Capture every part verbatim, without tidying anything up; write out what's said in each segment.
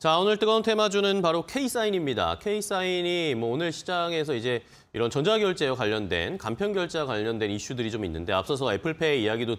자, 오늘 뜨거운 테마주는 바로 K사인입니다. K사인이 뭐 오늘 시장에서 이제 이런 전자결제와 관련된 간편결제와 관련된 이슈들이 좀 있는데 앞서서 애플페이 이야기도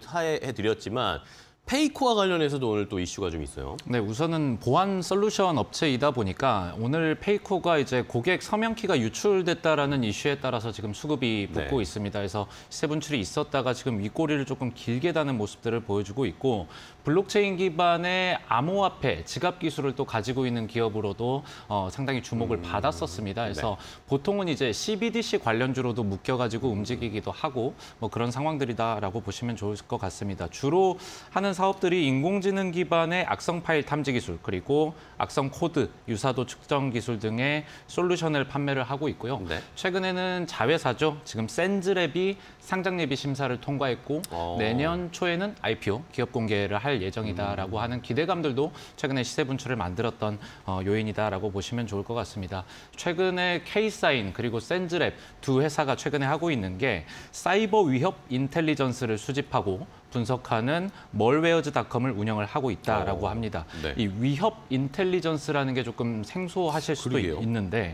해드렸지만 페이코와 관련해서도 오늘 또 이슈가 좀 있어요. 네, 우선은 보안 솔루션 업체이다 보니까 오늘 페이코가 이제 고객 서명키가 유출됐다라는 이슈에 따라서 지금 수급이 붙고 네. 있습니다. 그래서 시세 분출이 있었다가 지금 윗꼬리를 조금 길게 다는 모습들을 보여주고 있고 블록체인 기반의 암호화폐 지갑 기술을 또 가지고 있는 기업으로도 어, 상당히 주목을 음, 받았었습니다. 그래서 네. 보통은 이제 씨비디씨 관련주로도 묶여가지고 움직이기도 하고 뭐 그런 상황들이다라고 보시면 좋을 것 같습니다. 주로 하는 사업들이 인공지능 기반의 악성 파일 탐지 기술, 그리고 악성 코드, 유사도 측정 기술 등의 솔루션을 판매를 하고 있고요. 네. 최근에는 자회사죠. 지금 센즈랩이 상장 예비 심사를 통과했고 오. 내년 초에는 아이피오, 기업 공개를 할 예정이다라고 음. 하는 기대감들도 최근에 시세 분출을 만들었던 어, 요인이다라고 보시면 좋을 것 같습니다. 최근에 K사인 그리고 센즈랩 두 회사가 최근에 하고 있는 게 사이버 위협 인텔리전스를 수집하고 분석하는 멀웨어즈닷컴을 운영을 하고 있다라고 오, 합니다. 네. 이 위협 인텔리전스라는 게 조금 생소하실 수도 그러게요. 있는데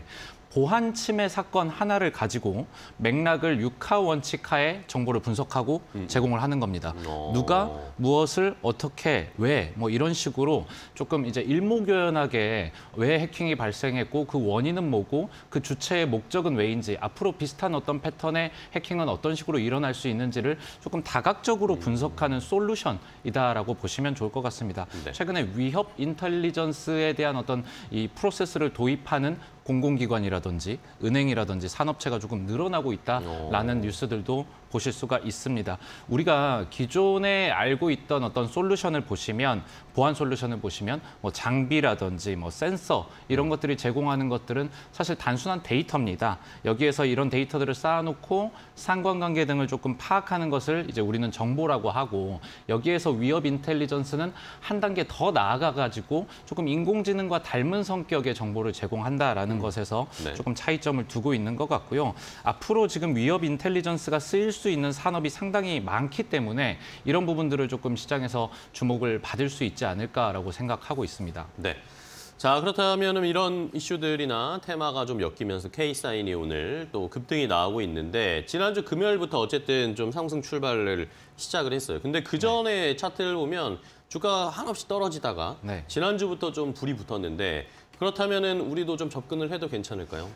보안 침해 사건 하나를 가지고 맥락을 육하 원칙 하에 정보를 분석하고 음. 제공을 하는 겁니다. 오. 누가 무엇을 어떻게 왜 뭐 이런 식으로 조금 이제 일목요연하게 왜 해킹이 발생했고 그 원인은 뭐고 그 주체의 목적은 왜인지 앞으로 비슷한 어떤 패턴의 해킹은 어떤 식으로 일어날 수 있는지를 조금 다각적으로 분석하는 솔루션이다라고 보시면 좋을 것 같습니다. 네. 최근에 위협 인텔리전스에 대한 어떤 이 프로세스를 도입하는 공공기관이라든지 은행이라든지 산업체가 조금 늘어나고 있다라는 오. 뉴스들도 보실 수가 있습니다. 우리가 기존에 알고 있던 어떤 솔루션을 보시면 보안 솔루션을 보시면 뭐 장비라든지 뭐 센서 이런 것들이 제공하는 것들은 사실 단순한 데이터입니다. 여기에서 이런 데이터들을 쌓아놓고 상관관계 등을 조금 파악하는 것을 이제 우리는 정보라고 하고 여기에서 위협 인텔리전스는 한 단계 더 나아가가지고 조금 인공지능과 닮은 성격의 정보를 제공한다라는 음. 것에서 네. 조금 차이점을 두고 있는 것 같고요. 앞으로 지금 위협 인텔리전스가 쓰일 수 있는 산업이 상당히 많기 때문에 이런 부분들을 조금 시장에서 주목을 받을 수 있지 않을까라고 생각하고 있습니다. 네. 자, 그렇다면 이런 이슈들이나 테마가 좀 엮이면서 K사인이 오늘 또 급등이 나오고 있는데 지난주 금요일부터 어쨌든 좀 상승 출발을 시작을 했어요. 근데 그 전에 네. 차트를 보면 주가가 한없이 떨어지다가 네. 지난주부터 좀 불이 붙었는데 그렇다면은 우리도 좀 접근을 해도 괜찮을까요?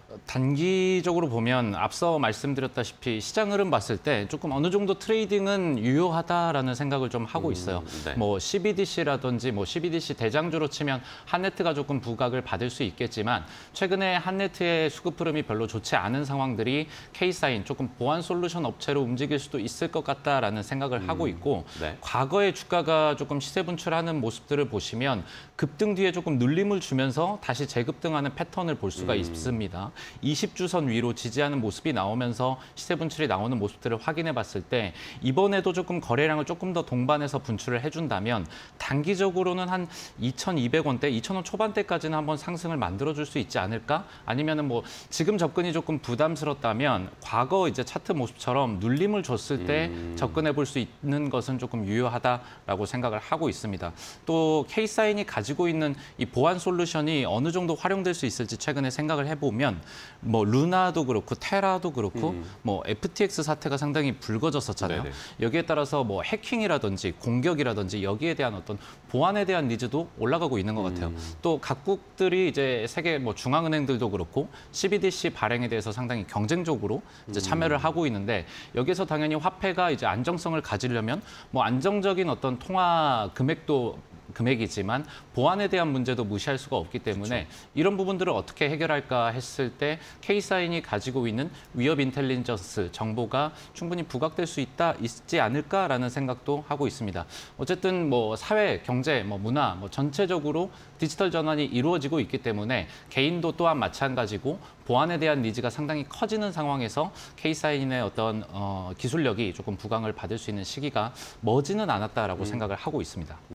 단기적으로 보면 앞서 말씀드렸다시피 시장 흐름 봤을 때 조금 어느 정도 트레이딩은 유효하다라는 생각을 좀 하고 있어요. 음, 네. 뭐 씨비디씨라든지 뭐 씨비디씨 대장주로 치면 한네트가 조금 부각을 받을 수 있겠지만 최근에 한네트의 수급 흐름이 별로 좋지 않은 상황들이 K사인 조금 보안 솔루션 업체로 움직일 수도 있을 것 같다라는 생각을 음, 하고 있고 네. 과거에 주가가 조금 시세 분출하는 모습들을 보시면 급등 뒤에 조금 눌림을 주면서 다시 재급등하는 패턴을 볼 수가 음. 있습니다. 이십 주선 위로 지지하는 모습이 나오면서 시세 분출이 나오는 모습들을 확인해 봤을 때 이번에도 조금 거래량을 조금 더 동반해서 분출을 해준다면 단기적으로는 한 이천이백 원대, 이천 원 초반대까지는 한번 상승을 만들어줄 수 있지 않을까? 아니면은 뭐 지금 접근이 조금 부담스럽다면 과거 이제 차트 모습처럼 눌림을 줬을 때 음. 접근해 볼 수 있는 것은 조금 유효하다라고 생각을 하고 있습니다. 또 K사인이 가지고 있는 이 보안 솔루션이 어느 정도 활용될 수 있을지 최근에 생각을 해보면 뭐 루나도 그렇고 테라도 그렇고 음. 뭐 에프티엑스 사태가 상당히 불거졌었잖아요. 네네. 여기에 따라서 뭐 해킹이라든지 공격이라든지 여기에 대한 어떤 보안에 대한 니즈도 올라가고 있는 것 같아요. 음. 또 각국들이 이제 세계 뭐 중앙은행들도 그렇고 씨비디씨 발행에 대해서 상당히 경쟁적으로 이제 참여를 음. 하고 있는데 여기서 당연히 화폐가 이제 안정성을 가지려면 뭐 안정적인 어떤 통화 금액도 금액이지만 보안에 대한 문제도 무시할 수가 없기 때문에 그렇죠. 이런 부분들을 어떻게 해결할까 했을 때 K사인이 가지고 있는 위협 인텔리전스 정보가 충분히 부각될 수 있다, 있지 않을까라는 생각도 하고 있습니다. 어쨌든 뭐 사회, 경제, 뭐 문화, 뭐 전체적으로 디지털 전환이 이루어지고 있기 때문에 개인도 또한 마찬가지고 보안에 대한 니즈가 상당히 커지는 상황에서 K사인의 어떤 어, 기술력이 조금 부강을 받을 수 있는 시기가 머지는 않았다라고 음. 생각을 하고 있습니다.